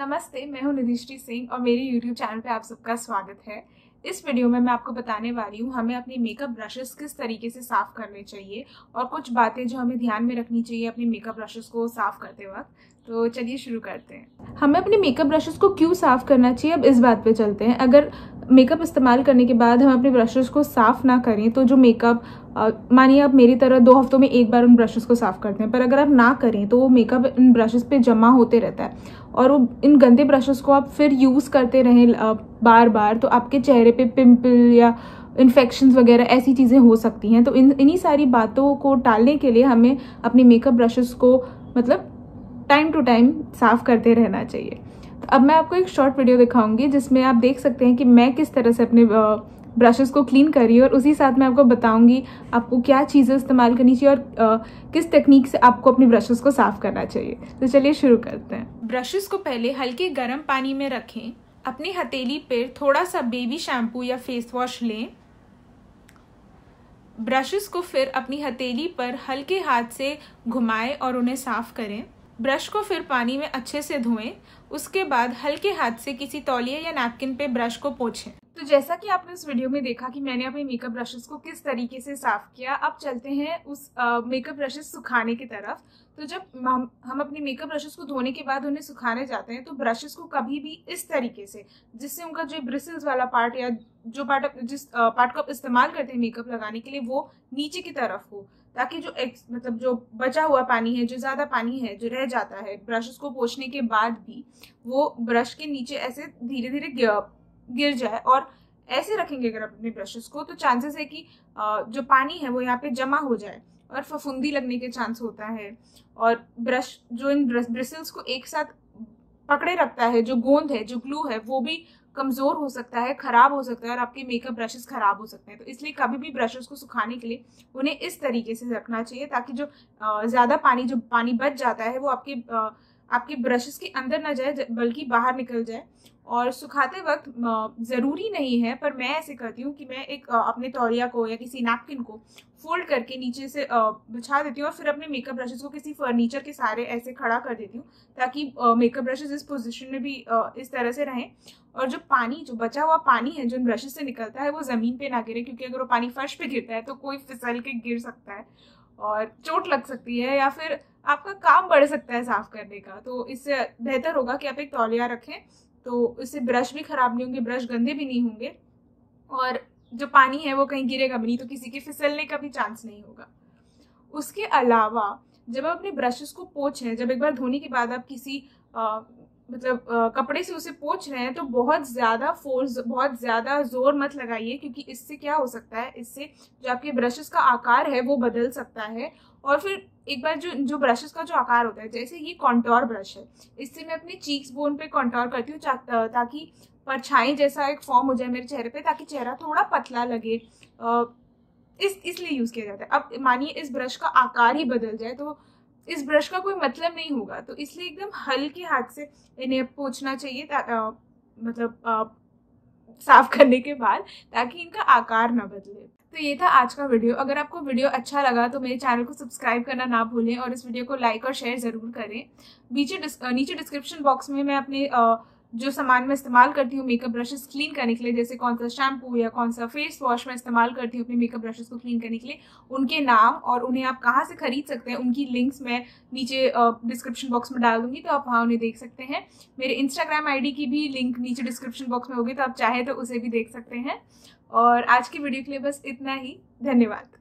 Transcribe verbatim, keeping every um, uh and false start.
नमस्ते, मैं हूं निधिश्री सिंह और मेरे यूट्यूब चैनल पे आप सबका स्वागत है। इस वीडियो में मैं आपको बताने वाली हूं हमें अपनी मेकअप ब्रशेस किस तरीके से साफ करने चाहिए और कुछ बातें जो हमें ध्यान में रखनी चाहिए अपनी मेकअप ब्रशेस को साफ करते वक्त। तो चलिए शुरू करते हैं। हमें अपने मेकअप ब्रशेस को क्यों साफ करना चाहिए, अब इस बात पे चलते हैं। अगर मेकअप इस्तेमाल करने के बाद हम अपने ब्रशेस को साफ ना करें तो जो मेकअप मानिए आप मेरी तरह दो हफ्तों में एक बार उन ब्रशेस को साफ करते हैं, पर अगर आप ना करें तो वो मेकअप इन ब्रशेस पे जमा होते रहता है और वो इन गंदे ब्रशेस को आप फिर यूज़ करते रहें बार बार तो आपके चेहरे पे पिंपल या इन्फेक्शंस वगैरह ऐसी चीज़ें हो सकती हैं। तो इन इन्हीं सारी बातों को टालने के लिए हमें अपने मेकअप ब्रशेस को मतलब टाइम टू टाइम साफ करते रहना चाहिए। तो अब मैं आपको एक शॉर्ट वीडियो दिखाऊंगी जिसमें आप देख सकते हैं कि मैं किस तरह से अपने ब्रशेस को क्लीन कर रही हूँ और उसी साथ मैं आपको बताऊंगी आपको क्या चीज़ें इस्तेमाल करनी चाहिए और आ, किस टेक्निक से आपको अपने ब्रशेस को साफ करना चाहिए। तो चलिए शुरू करते हैं। ब्रशेस को पहले हल्के गर्म पानी में रखें। अपनी हथेली पर थोड़ा सा बेबी शैम्पू या फेस वॉश लें। ब्रशेस को फिर अपनी हथेली पर हल्के हाथ से घुमाएं और उन्हें साफ करें। ब्रश को फिर पानी में अच्छे से धोएं। उसके बाद हल्के हाथ से किसी तौलिए या नैपकिन पे ब्रश को पोंछें। तो जैसा कि आपने इस वीडियो में देखा कि मैंने अपने मेकअप ब्रशेस को किस तरीके से साफ किया, अब चलते हैं उस मेकअप ब्रशेस सुखाने की तरफ। तो जब हम हम अपनी मेकअप ब्रशेस को धोने के बाद उन्हें सुखाने जाते हैं तो ब्रशेस को कभी भी इस तरीके से, जिससे उनका जो ब्रिसल्स वाला पार्ट या जो पार्ट जिस पार्ट को आप इस्तेमाल करते हैं मेकअप लगाने के लिए वो नीचे की तरफ हो, ताकि जो एक्स मतलब जो बचा हुआ पानी है, जो ज़्यादा पानी है जो रह जाता है ब्रशेस को पोंछने के बाद भी, वो ब्रश के नीचे ऐसे धीरे धीरे गिर जाए। और ऐसे रखेंगे अगर अपने ब्रशेस को तो चांसेस है कि जो पानी है वो यहाँ पे जमा हो जाए और फफूंदी लगने के चांस होता है। और ब्रश जो इन ब्रिसल्स को एक साथ पकड़े रखता है, जो गोंद है, जो ग्लू है, वो भी कमज़ोर हो सकता है, ख़राब हो सकता है और आपके मेकअप ब्रशेस ख़राब हो सकते हैं। तो इसलिए कभी भी ब्रशेस को सुखाने के लिए उन्हें इस तरीके से रखना चाहिए ताकि जो ज़्यादा पानी जो पानी बच जाता है वो आपके आपके ब्रशेस के अंदर ना जाए बल्कि बाहर निकल जाए। और सुखाते वक्त ज़रूरी नहीं है, पर मैं ऐसे करती हूँ कि मैं एक अपने तौलिया को या किसी नैपकिन को फोल्ड करके नीचे से बिछा देती हूँ और फिर अपने मेकअप ब्रशेस को किसी फर्नीचर के सहारे ऐसे खड़ा कर देती हूँ ताकि मेकअप ब्रशेस इस पोजीशन में भी इस तरह से रहें और जो पानी जो बचा हुआ पानी है जो ब्रशेस से निकलता है वो ज़मीन पे ना गिरे, क्योंकि अगर वो पानी फर्श पे गिरता है तो कोई फिसल के गिर सकता है और चोट लग सकती है या फिर आपका काम बढ़ सकता है साफ करने का। तो इससे बेहतर होगा कि आप एक तौलिया रखें, तो इससे ब्रश भी खराब नहीं होंगे, ब्रश गंदे भी नहीं होंगे और जो पानी है वो कहीं गिरेगा भी नहीं, तो किसी के फिसलने का भी चांस नहीं होगा। उसके अलावा जब आप अपने ब्रशेस को पोंछें, जब एक बार धोने के बाद आप किसी आ, मतलब आ, कपड़े से उसे पोंछ रहे हैं तो बहुत ज़्यादा फोर्स बहुत ज़्यादा जोर मत लगाइए, क्योंकि इससे क्या हो सकता है, इससे जो आपके ब्रशेस का आकार है वो बदल सकता है। और फिर एक बार जो जो ब्रशेस का जो आकार होता है, जैसे ये कॉन्टोर ब्रश है, इससे मैं अपने चीक्स बोन पे कॉन्टोर करती हूँ ताकि परछाई जैसा एक फॉर्म हो जाए मेरे चेहरे पे, ताकि चेहरा थोड़ा पतला लगे। इस इसलिए यूज़ किया जाता है। अब मानिए इस ब्रश का आकार ही बदल जाए तो इस ब्रश का कोई मतलब नहीं होगा, तो इसलिए एकदम हल्के हाथ से इन्हें पोंछना चाहिए आ, मतलब आ, साफ करने के बाद, ताकि इनका आकार ना बदले। तो ये था आज का वीडियो। अगर आपको वीडियो अच्छा लगा तो मेरे चैनल को सब्सक्राइब करना ना भूलें और इस वीडियो को लाइक और शेयर ज़रूर करें। नीचे डिस, नीचे डिस्क्रिप्शन बॉक्स में मैं अपने जो सामान मैं इस्तेमाल करती हूँ मेकअप ब्रशेस क्लीन करने के लिए, जैसे कौन सा शैम्पू या कौन सा फेस वॉश मैं इस्तेमाल करती हूँ अपने मेकअप ब्रशेस को क्लीन करने के लिए, उनके नाम और उन्हें आप कहाँ से खरीद सकते हैं उनकी लिंक्स मैं नीचे डिस्क्रिप्शन बॉक्स में डाल दूंगी, तो आप वहाँ उन्हें देख सकते हैं। मेरे इंस्टाग्राम आईडी की भी लिंक नीचे डिस्क्रिप्शन बॉक्स में होगी, तो आप चाहे तो उसे भी देख सकते हैं। और आज की वीडियो के लिए बस इतना ही। धन्यवाद।